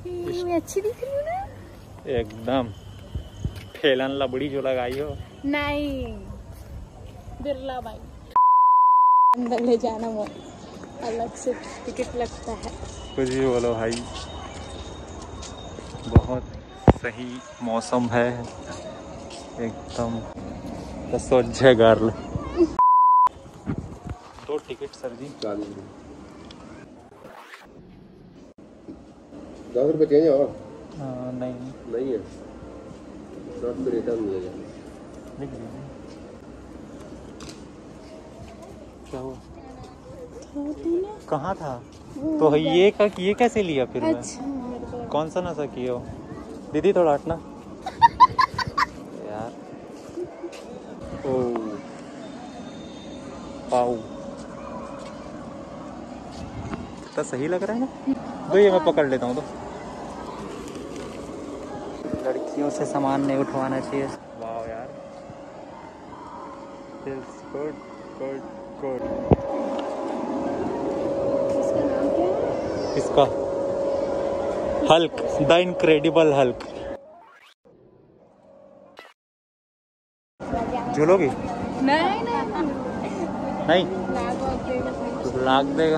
मैं अच्छी दिख रही हूँ ना? एकदम फेलन लबड़ी जो लगाई हो। नहीं, बिरला भाई अंदर ले जाना वो अलग से टिकट लगता है। कुछ भी बोलो भाई, बहुत सही मौसम है एकदम। तो सोचे गर्ल 2 टिकट सर जी 10 रुपये चाहिए और? नहीं है, 10 रुपये रिटर्न मिलेगा। लिख दीजिए। क्या हुआ? कहाँ था? तो ये कैसे लिया फिर? अच्छा, कौन सा नशा किए हो दीदी? थोड़ा हटना यार। ओ पाऊ तो सही लग रहा है ना? तो ये मैं पकड़ लेता हूँ। तो लड़कियों से सामान नहीं उठवाना चाहिए। वाह यार, गुड गुड गुड। इसका हल्क, द इनक्रेडिबल हल्क। झूलोगी? नहीं लाग देगा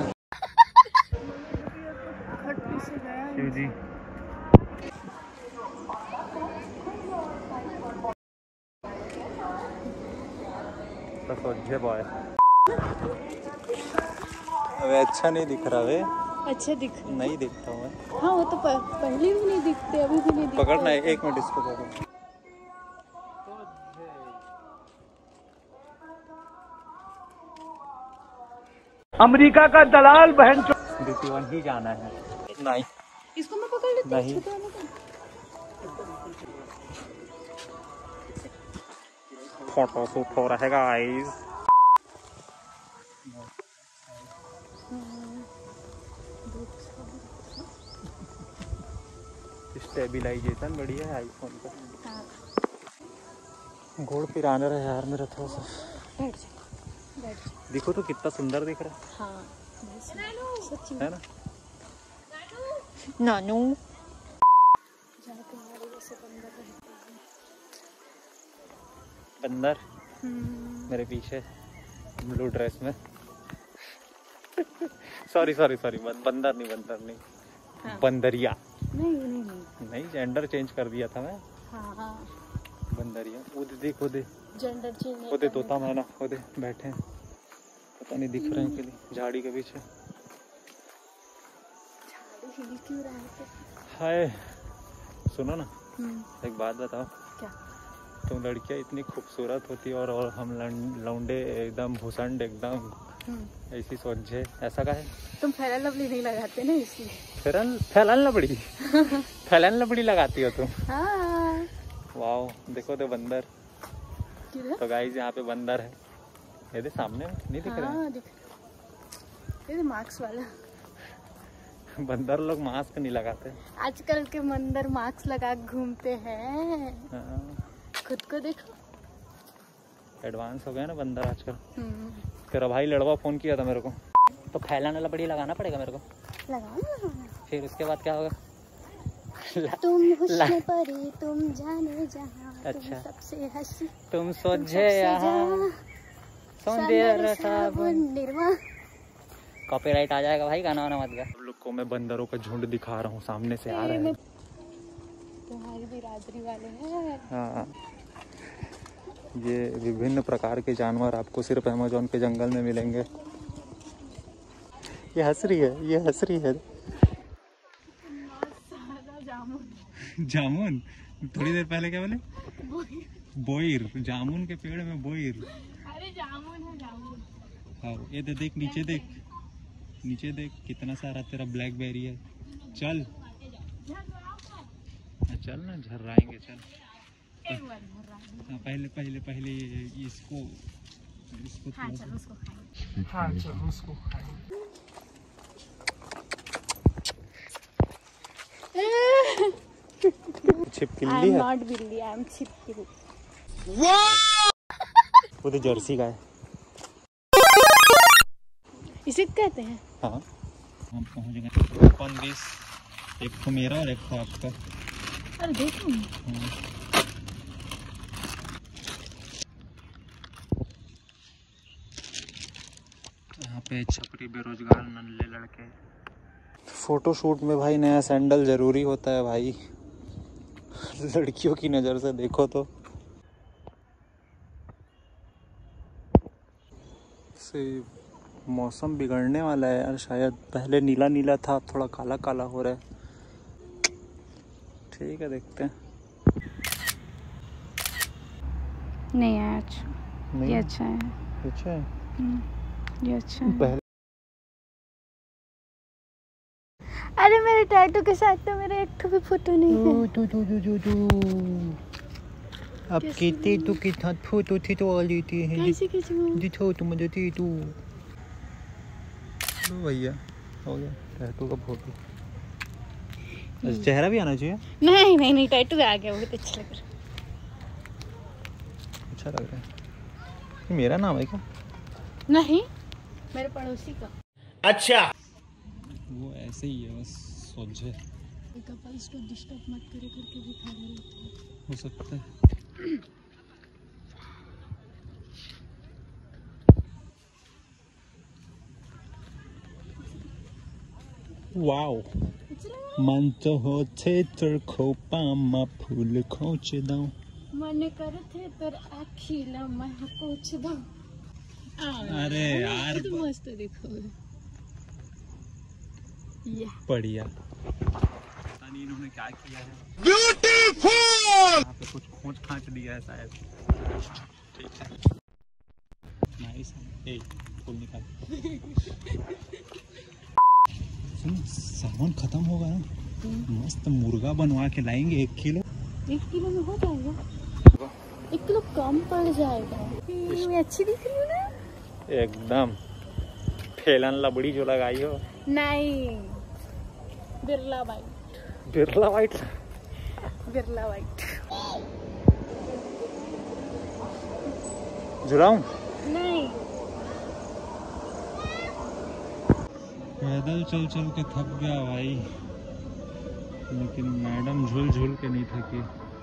शिव जी। बॉय अबे अच्छा नहीं दिख रहा वे। अच्छा दिख नहीं दिखता मैं। हाँ वो तो पहले भी नहीं दिखते, अभी भी नहीं दिखते। पकड़ना है, 1 मिनट इसको पकड़। अमेरिका का दलाल बहन DT1 ही जाना है। नहीं इसको मैं पकड़ लेती हूँ। नहीं फोटो शूट हो रहेगा गाइस। स्टेबिलाइजेशन बढ़िया है आईफोन का। हाँ। घोड़ पिराना रहा यार मेरा थोड़ा सा। बैठ जा। देखो तो कितना सुंदर दिख रहा है। हाँ सच्ची है ना नानू। बंदर मेरे पीछे ब्लू ड्रेस में। सॉरी बंदर नहीं हाँ। बंदरिया। नहीं जेंडर चेंज कर दिया था मैं। हाँ बंदरिया। वो देखो दे जेंडर चेंज नहीं। वो दे तोता मैना वो दे बैठे हैं, पता नहीं दिख रहे हैं कि नहीं झाड़ी के पीछे। हिल क्यों रहा है? हाय सुनो ना, एक बात बताओ। क्या? तुम लड़कियां इतनी खूबसूरत होती और हम लौंडे एकदम भूसंड एकदम ऐसी सोचे, ऐसा का है? तुम फेयर लवली नहीं लगाते ना इसलिए। फैलन लबड़ी लगाती हो तुम? हाँ। वाओ देखो तो बंदर। तो गाइस यहाँ पे बंदर है, ये दे सामने नहीं दिख रहा है? ये मास्क वाला। बंदर लोग मास्क नहीं लगाते आजकल के बंदर मास्क लगा घूमते हैं। हाँ। खुद को देखो, एडवांस हो गया ना बंदर आजकल। तेरा भाई लड़वा फोन किया था मेरे को, तो फैलाना लबड़ी लगाना पड़ेगा मेरे को। लगाना। फिर उसके बाद क्या होगा? तुम हुस्न परी तुम जाने जहां। अच्छा। तुम सबसे हंसी तुम सोझे यहाँ सौंदर्य साबुन निर्मा। कॉपीराइट आ जाएगा भाई, गाना वाना मत गा। आप लोग को मैं बंदरों का झुंड दिखा रहा हूँ, सामने से आ रहे हैं। तुम्हारी बिरादरी वाले हैं। हाँ ये विभिन्न प्रकार के जानवर आपको सिर्फ अमेज़न के जंगल में मिलेंगे। ये हंस रही है। जामुन थोड़ी देर पहले क्या बोले? बोइर। जामुन के पेड़ में बोइर। अरे जामुन है जामुन। हाँ ये देख नीचे देख कितना सारा तेरा ब्लैकबेरी है। चल ना झर्राएंगे चल। पहले इसको हाँ चलो उसको खाएं। छिपकली है। नॉट बिल्ली, आई एम छिपकली। वो तो जर्सी का है। इसे कहते हैं। हाँ हम पहुंच गए ऑन दिस एक तो मेरा और एक तो आपका। अरे देखो यहाँ पे छपरी बेरोजगार नन्हे लड़के। फोटो शूट में भाई नया सैंडल जरूरी होता है भाई। लड़कियों की नज़र से देखो तो से मौसम बिगड़ने वाला है यार शायद। पहले नीला नीला था, अब थोड़ा काला काला हो रहा है। ठीक है, देखते हैं। नहीं है अच्छा, ये अच्छा है। अच्छा है, ये अच्छा है। पहले अरे मेरे टैटू के साथ तो मेरा एक तो भी फोटो नहीं है। अब कितने तो के साथ फोटो थी तो लेते हैं। कैसे कैसे दिखाओ तुम मुझे टैटू। लो भैया, हो गया टैटू का फोटो। चेहरा भी आना चाहिए। नहीं नहीं नहीं, टैटू आ गया, बहुत अच्छा लग रहा है। अच्छा लग रहा है। ये मेरा नाम है क्या? नहीं, मेरे पड़ोसी का। अच्छा, वो ऐसे ही है, बस सोचे कपल्स को डिस्टर्ब मत करे करके भी खा रहे हैं। हो सकता है। वाओ, मन तो होते तर खोपा फूल खोच दो। मन करते तर आखिला मैं कोच दो। अरे यार तो मस्त देखो। बढ़िया। पता नहीं इन्होंने क्या किया है। ब्यूटीफुल। यहाँ पे कुछ खोज खांच दिया है शायद। ठीक है, नाइस है। ए, फूल निकाल। सुन, सामान खत्म होगा ना, मस्त मुर्गा बनवा के लाएंगे 1 किलो। 1 किलो में हो जाएगा? 1 किलो कम पड़ जाएगा। मैं अच्छी दिख रही हूँ ना? एकदम फेलन लबड़ी जो लगाई हो। नहीं, Birla white. Birla white. Birla white. झुलाऊं? नहीं, पैदल चल चल के थक गया भाई, लेकिन मैडम झूल झूल के नहीं थकी।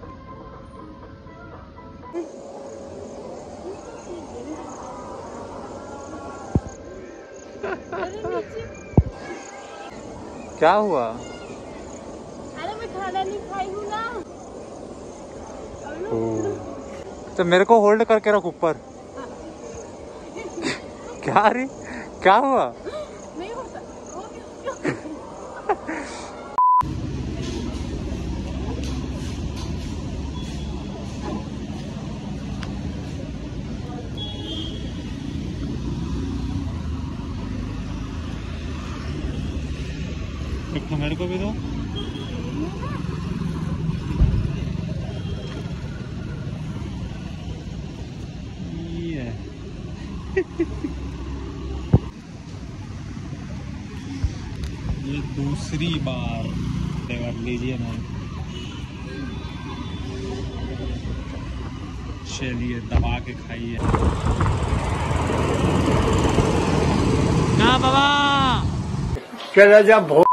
क्या हुआ? अरे मैं खाना नहीं खाई हूँ ना। तो मेरे को होल्ड करके रख ऊपर। क्या रे, क्या हुआ? नहीं होता। एक तो मेरे को भी दो। ये ये दूसरी बार कर लीजिए ना। चलिए दबा के खाइए। चला जा।